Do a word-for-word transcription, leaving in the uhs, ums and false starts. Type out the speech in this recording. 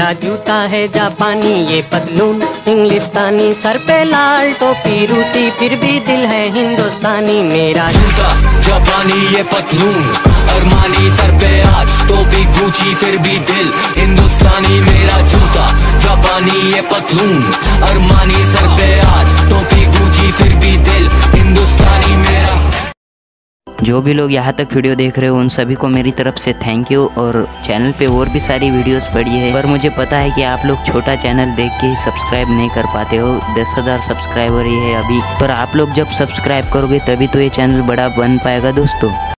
मेरा जूता है जापानी, ये पतलून इंग्लिस्तानी, सर पे लाल टोपी रूसी, फिर भी दिल है हिंदुस्तानी। मेरा जूता जापानी, ये पतलून अरमानी, सर पे आज टोपी गुची, फिर भी दिल हिंदुस्तानी। मेरा जूता जापानी, ये पतलून अरमानी, सर पे आज टोपी गुची, फिर भी दिल हिंदुस्तानी। मेरा जो भी लोग यहाँ तक वीडियो देख रहे हो उन सभी को मेरी तरफ से थैंक यू। और चैनल पे और भी सारी वीडियोस पड़ी है, पर मुझे पता है कि आप लोग छोटा चैनल देख के ही सब्सक्राइब नहीं कर पाते हो। दस हज़ार सब्सक्राइबर ही है अभी, पर आप लोग जब सब्सक्राइब करोगे तभी तो ये चैनल बड़ा बन पाएगा दोस्तों।